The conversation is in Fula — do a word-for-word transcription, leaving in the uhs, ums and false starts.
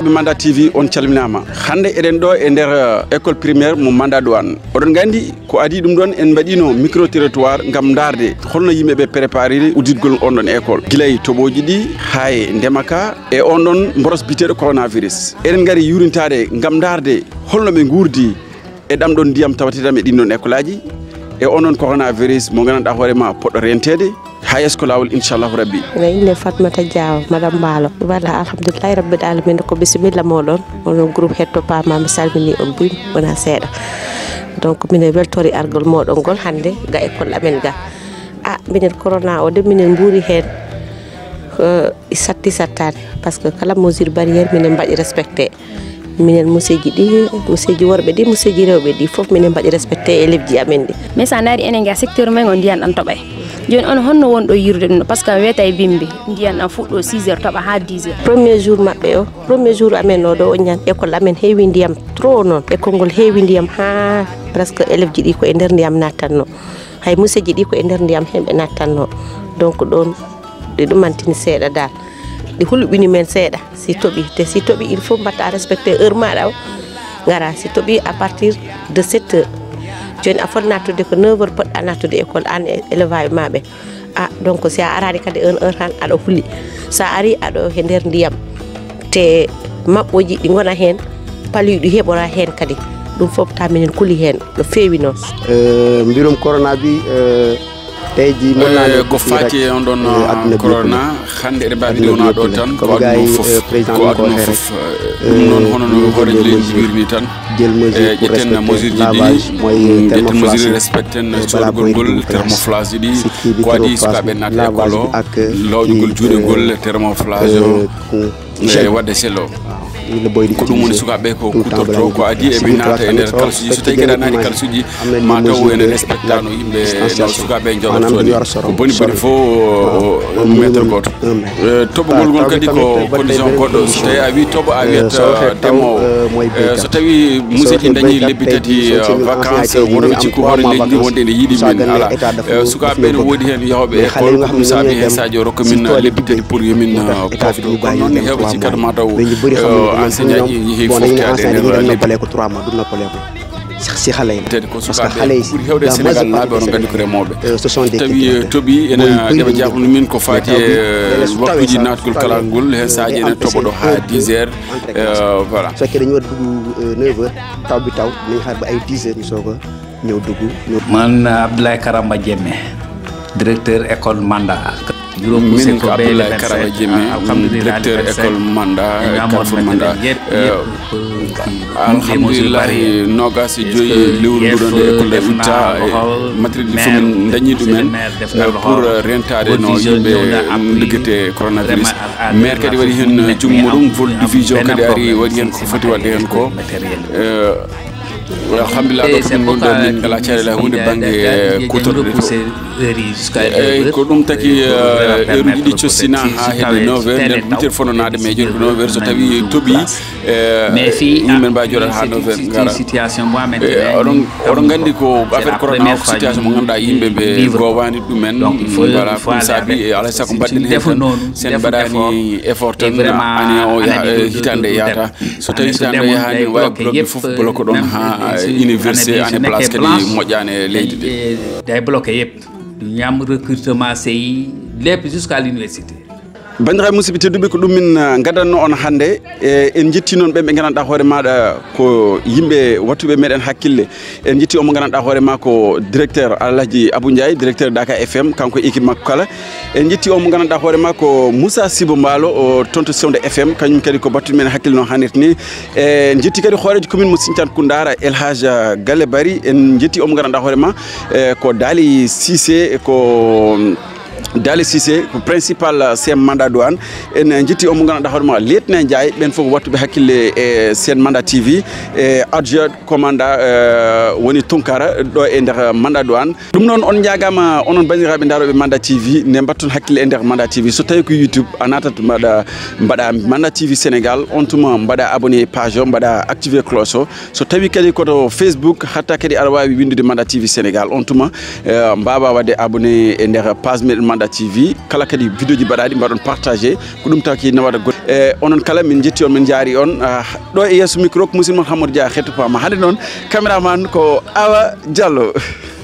heɗitoɓe Mandat T V on calminama hande eɗen ɗo e nder école primaire mo Mandat Douane oɗon gandi ko adi ɗum ɗon en mbaɗino micro territoire gam darde holno yimɓeɓe préparé udditgol on ɗon école guilay toɓoji ɗi ha e ndemaka e on ɗon mboros biteɗo coronavirus eɗen gari yurintade gam darde holno ɓe gurdi e ɗam ɗon ndiyam tawatedam e ɗin ɗon école aji e onon coronavirus mo gandanɗa hoorema poɗɗo rentede ha yesko lawol inchallahu rabbi ine Fatmata Diaw madame Balo walla alhamdulillahi rabbil alamin ko bisimilla moɗon onon groupe hetto pama mi salmini on buy wona seeɗa donc minen weltori argol moɗon gol hande ga école amen ga a minen corona o de minen mburi hen satti sattade par ce que kala mesure barrière minen mbaɗi respecté minen museji ɗi museji worɓe ɗi museji rewɓe ɗi foof minen mbaɗi respecté élève ji amen ɗi mais sa daari enen ga secteur men o ndiyan ɗan toɓay joni on honno wonɗo yirde ɗum par ce que wiyata e bimbi ndiyan ɗan fuɗɗo six heures toɓa ha dix heures premier jour maɓɓe o premier jour amen o ɗo o ñan école amen heewi ndiyam trop noon école ngol heewi ndiyam ha presque élève ji ɗi ko e nder ndiyam nattanno hay museji ɗi ko e nder ndiyam hemɓe nattanno donc ɗon ɗi ɗumantini seeɗa dal ɗi hulɓini men seeɗa si toɓi te si toɓi il faut mbatta respecté heure maɗa o gara si toɓi à partir de sept heures joni a foti nattude ko neuf heures poɗɗa nattude école an e élevage maɓe ah donc si a arani kadi un heure tan aɗa huuli sa ari aɗo e nder ndiyam te maɓɓoji ɗi gona hen paliɗi heɓora hen kadi ɗum fof ta minen kuuli hen no feewi noon mbirum corona bi teyji monnade ko fati on ɗon corona hande eɗe mbawi wona ɗo tan ko aduna fof ko aduna fof ɗum noon hono no hooreji leydi jibirni tan e ƴetten mesure ji ɗi ƴetten mesure respecten coɗugol ngol thermoflage ɗi ko adi sukaɓe naata école o lawƴugol juuɗe ngol thermoflage o e wadde sello ko ɗum woni sukaɓe ko kutorto ko adi eɓe naata e nder kalsuji so tawi kadi a naati kalsuji ma taw ene respectano yimɓe no sukaɓe jogotoni ko boni boni fo métre goto toɓogol ngol kadi ko condition goɗɗo so tawi a wi toɓo a wiyat demowo so tawi musidɗi dañi lebbi tati vacance wonoɓe cikku hoore leydi ndi wonde ene yiiɗi min ala sukaɓe ne woodi hen yahoɓe école ko ɗum saabi hen sadio rokka min lebbi tati pour yomin pofto kono noon hewɓe cikkata ma taw enseignant ji yeehi foftade e nder lebbi ko trois mois ɗum noppale ko si xale yi parce que xale yi ɓuri hewde Sénégal naaɓe oɗon gandi ko remoɓe tawi toɓi ene ɗeɓe jahnuno min ko fati e waktuji natgol kala ngol hen sahaji ene toɓoɗo ha dix heures voilà so fekkee dañu waɗa dugg neuf heures taw bi taw nañ xaar ba ay dix heures ñu soog a ñëw dugg man Abdoulaye Karamba Diémé directeur école Mandat min ko Abdoulaye Karamba Diémé directeur école Mandat Carrefour Mandat alhamdulillahi nogas joyi lewru nduɗon nde école de itta matériel ɗi fof min dañi ɗumen pour rentade no yimɓe liggete coronavirus maire kadi waɗi hen junggo muɗum vol division kadi ari waɗi hen ko foti wadde hen ko alhamdulillah ɗo komin gonɗo min ngala caɗele hunde banggue kutorɗe eyyi ko ɗum taki heure uji ɗi cossina ha hedde neuf heures nden ko huitére fonnanade mais joni ko neuf heures so tawi tooɓi yimɓe mbawi joɗat ha neuf heures gara oɗon oɗon gandi ko affaire corona ko situation mo ganduɗa yimɓe ɓe gowani ɗumen voilà ɗum saabi alay saago mbaɗɗen hen tan sen mbaɗani effort tan année o hitande yahata so tawi hitande o yahani wawi bloqué foof bloqué ɗon ha université année place kadi moƴƴani leydi ɗi day bloqué yépp ñam recrutement sey lépp jusqu'à l'université bandiraɓe musidɓe tedduɓe ko ɗum min gadanno on hannde e en jetti noon ɓen ɓe gandanɗa hoore maɗa ko yimɓe wattuɓe meɗen hakkille en jetti omo gandanɗa hoore ma ko directeur Alhaji Abou Ndiaye directeur Dakar F M kanko équipe makko kala en jetti omo gandanɗa hoore ma ko Moussa Sibo Mbalo o tonto Sonde F M kañum kadi ko battuɗe men hakkille noon hannirta ni en jetti kadi hoorejo commune mo Sinthiane Koundara El Hadj Galle Bari en jetti omo gandanɗa hoore ma ko Dali Cissé ko Dali Cissé ko principal C M Mandat Douane en jetti omo gandanɗa hoore ma Letna Ndiaye ɓen fof wattuɓe hakkille e C M Mandat T V e adjoint commandant woni Tunkara ɗo e nder Mandat Douane ɗum noon on jagama onon bandiraɓe daroɓe Mandat T V ne batton hakkille e nder Mandat T V so tawi ko YouTube a natat mbaɗa mbaɗa Mandat T V Sénégal on tuma mbaɗa abonné page o mbaɗa activé cloche o so tawi kadi koto Facebook hatta kadi aɗa wawi windude Mandat T V Sénégal on tuma mbawa wadde abonné e nder page meɗen Mandat Alfayda T V kala kadi vidéo ji baɗaɗi mbaɗon partagé ko ɗum taki nawata goɗɗo e onon kala min jetti on min jaari on ɗo e yesso micro ko musidɗo Hamadou Dia hetto pama hande noon caméraman ko Awa Diallo